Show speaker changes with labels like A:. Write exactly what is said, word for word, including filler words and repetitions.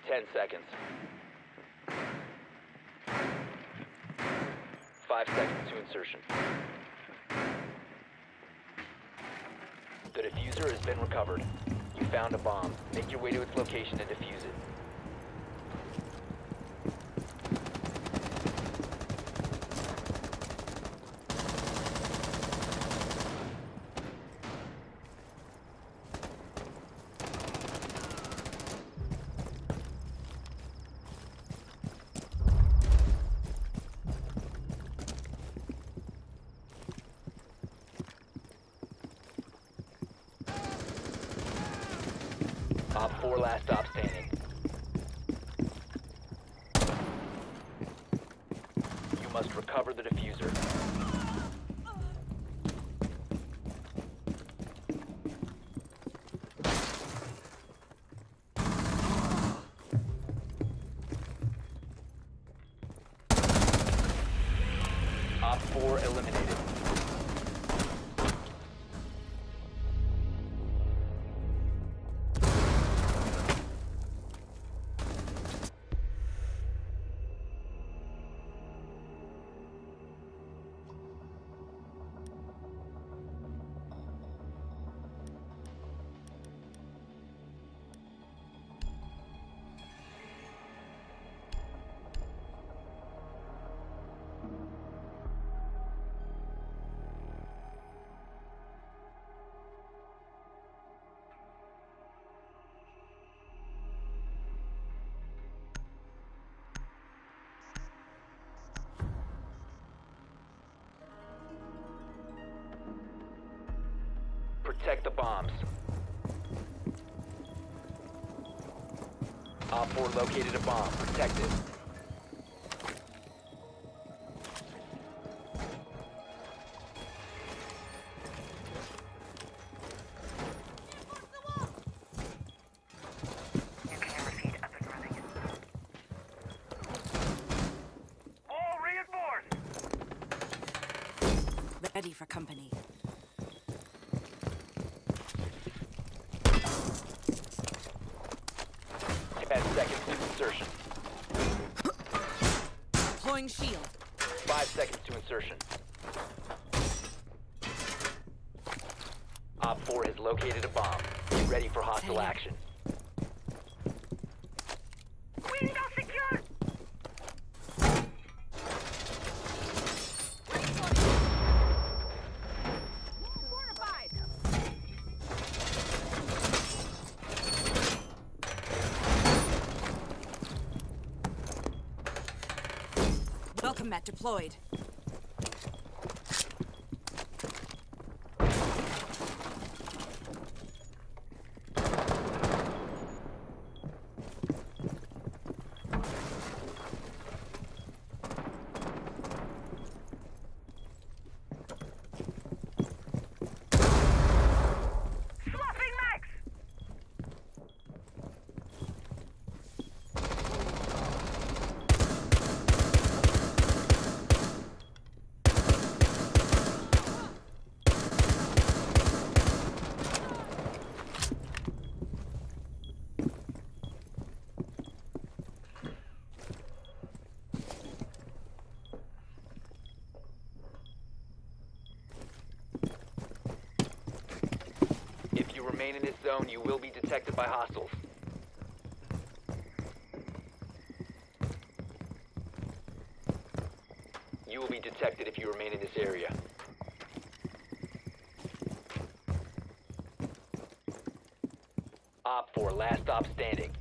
A: Ten seconds. Five seconds to insertion. The diffuser has been recovered. You found a bomb. Make your way to its location and defuse it. Op four last stop standing. You must recover the diffuser. Op four eliminated. Protect the bombs. Op four located a bomb. Protect it.
B: Camera feed up and running. All reinforced! Ready for company.
A: Ten seconds to insertion.
B: Deploying shield.
A: Five seconds to insertion. Op four has located a bomb. Be ready for hostile action.
B: Window secured! Fortified! Welcome mat deployed. Swapping max!
A: If you remain in this zone, you will be detected by hostiles. You will be detected if you remain in this area. Op four, last stop standing.